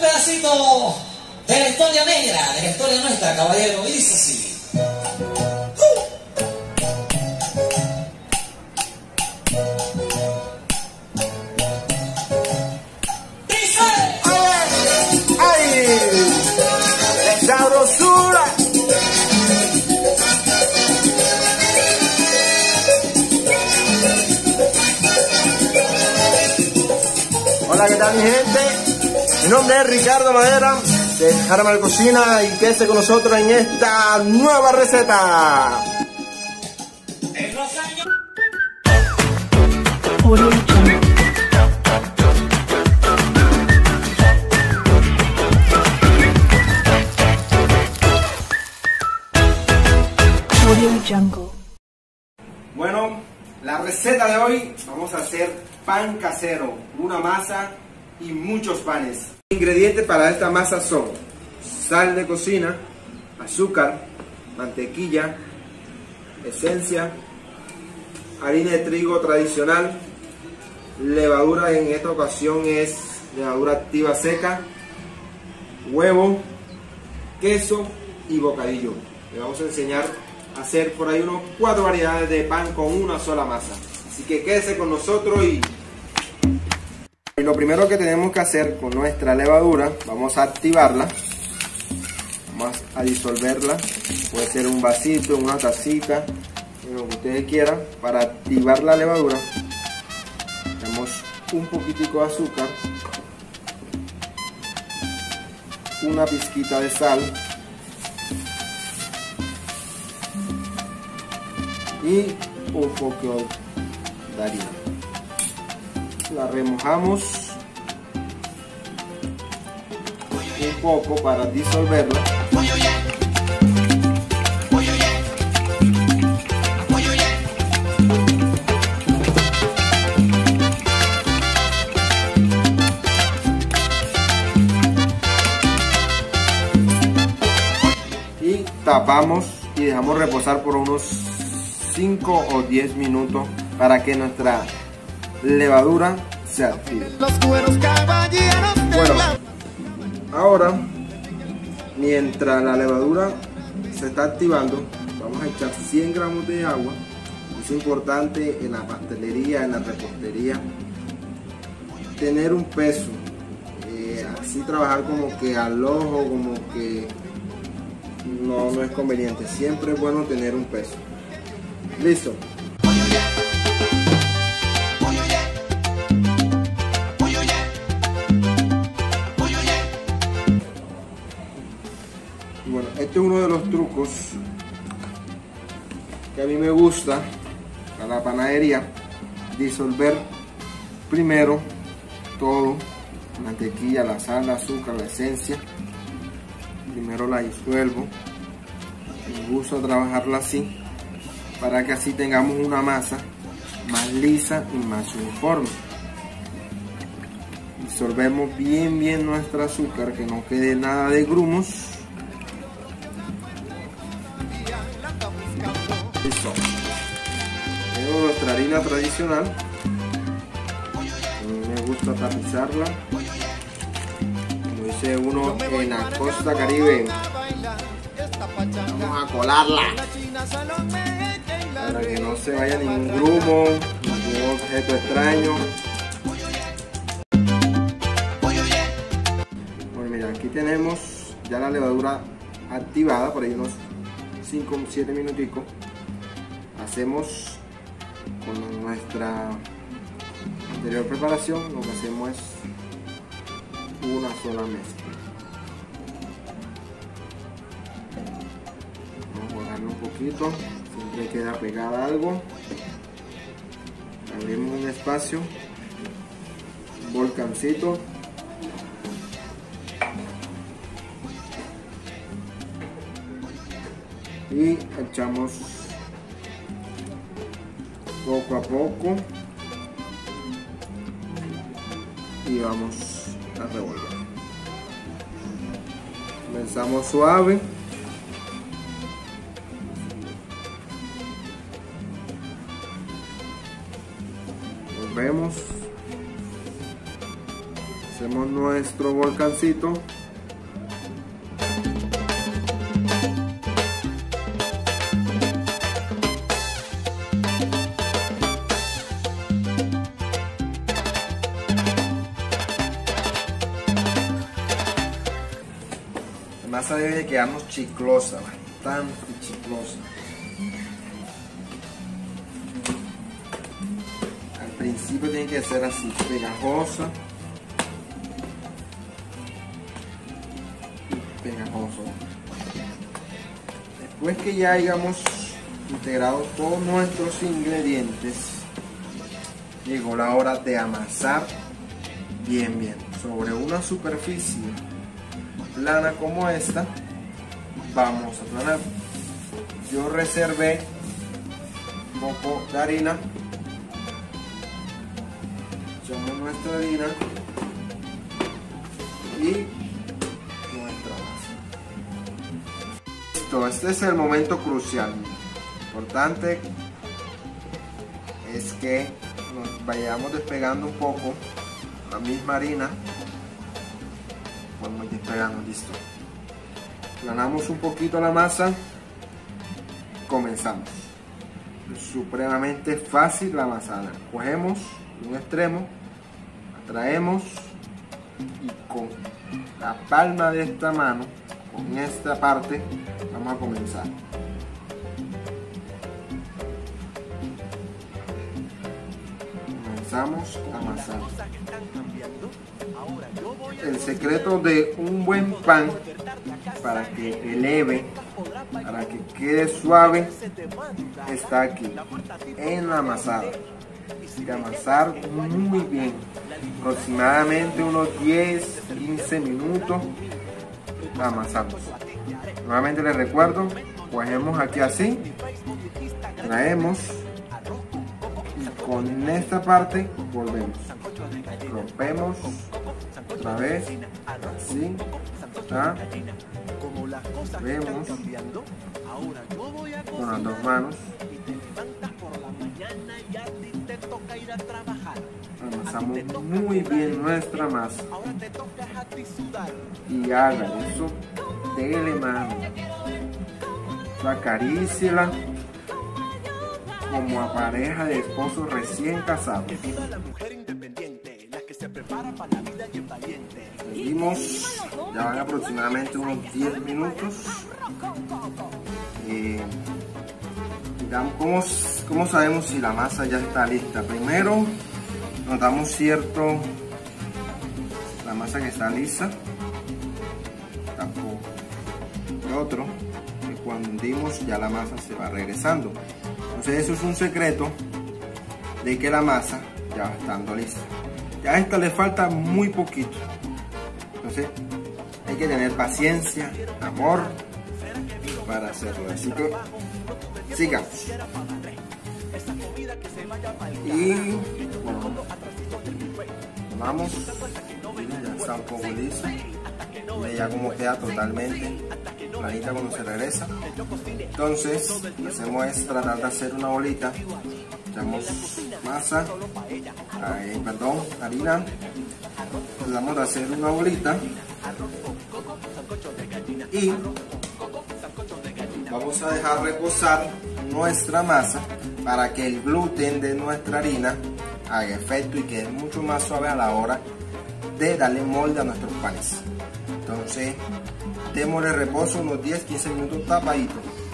pedacito de la historia negra, de la historia nuestra, caballero, y dice así. Sabrosura. Hola, ¿qué tal mi gente? Mi nombre es Ricardo Madera de Harman Cocina y quédese con nosotros en esta nueva receta. En los años... Bueno, la receta de hoy vamos a hacer pan casero, una masa y muchos panes. Los ingredientes para esta masa son sal de cocina, azúcar, mantequilla, esencia, harina de trigo tradicional, levadura, en esta ocasión es levadura activa seca, huevo, queso y bocadillo. Le vamos a enseñar a hacer por ahí unos 4 variedades de pan con una sola masa. Así que quédese con nosotros y lo primero que tenemos que hacer con nuestra levadura, vamos a activarla, vamos a disolverla, puede ser un vasito, una tacita, lo que ustedes quieran. Para activar la levadura, tenemos un poquitico de azúcar, una pizquita de sal y un poco de harina. La remojamos un poco para disolverla. Y tapamos y dejamos reposar por unos 5 o 10 minutos para que nuestra levadura se active. Bueno, ahora mientras la levadura se está activando, vamos a echar 100 gramos de agua. Es importante en la pastelería, en la repostería, tener un peso, así trabajar como que al ojo, como que no es conveniente. Siempre es bueno tener un peso. Listo. Y bueno, este es uno de los trucos que a mí me gusta para la panadería: disolver primero todo, mantequilla, la sal, el azúcar, la esencia. Primero la disuelvo. Me gusta trabajarla así, para que así tengamos una masa más lisa y más uniforme. Disolvemos bien nuestro azúcar, que no quede nada de grumos. Listo. Tenemos nuestra harina tradicional. A mí me gusta tapizarla, como dice uno en la costa caribe. Vamos a colarla para que no se vaya ningún grumo, ningún objeto extraño. Bueno, mira, aquí tenemos ya la levadura activada, por ahí unos 5 o 7 minuticos. Hacemos con nuestra anterior preparación, lo que hacemos es una sola mezcla. Un poquito, siempre queda pegada algo. Abrimos un espacio, un volcancito, y echamos poco a poco y vamos a revolver. Comenzamos suave. Vemos, hacemos nuestro volcancito. La masa debe de quedarnos chiclosa, bastante chiclosa. Al principio tiene que ser así, pegajosa. Después que ya hayamos integrado todos nuestros ingredientes, llegó la hora de amasar bien sobre una superficie plana como esta. Vamos a aplanar. Yo reservé un poco de harina. Echamos nuestra harina y nuestra masa. Listo, este es el momento crucial. Lo importante es que nos vayamos despegando un poco la misma harina. Vamos despegando, listo. Aplanamos un poquito la masa. Comenzamos. Es supremamente fácil la amasada. Cogemos un extremo, traemos y con la palma de esta mano, con esta parte, vamos a comenzar. Comenzamos a amasar. El secreto de un buen pan, para que eleve, para que quede suave, está aquí, en la amasada. Hay que amasar muy bien, aproximadamente unos 10-15 minutos amasamos. Nuevamente les recuerdo, cogemos aquí así, traemos y con esta parte volvemos, rompemos otra vez, así, vemos con las dos manos, amasamos muy bien nuestra masa y hagan eso, dele mano, acaríciela como a pareja de esposos recién casados. Seguimos, ya van aproximadamente unos 10 minutos. Digamos, ¿cómo sabemos si la masa ya está lista? Primero notamos la masa que está lisa. Tampoco. Y otro, que cuando hundimos ya la masa se va regresando. Entonces eso es un secreto de que la masa ya va estando lista. Ya a esta le falta muy poquito. Entonces hay que tener paciencia, amor para hacerlo. Así que sigamos. Y bueno, vamos. Ya está un poco lista. Mira ya como queda totalmente planita cuando se regresa. Entonces lo que hacemos es tratar de hacer una bolita. Echamos masa, harina, tratamos de hacer una bolita y vamos a dejar reposar nuestra masa para que el gluten de nuestra harina haga efecto y quede mucho más suave a la hora de darle molde a nuestros panes. Entonces démosle reposo unos 10-15 minutos tapadito.